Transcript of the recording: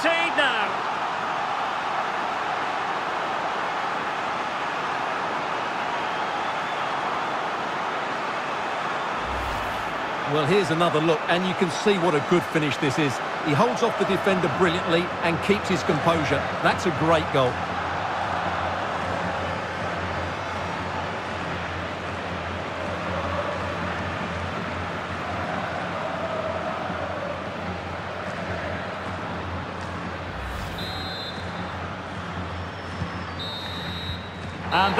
guaranteed now. Well, here's another look, and you can see what a good finish this is. He holds off the defender brilliantly and keeps his composure. That's a great goal. And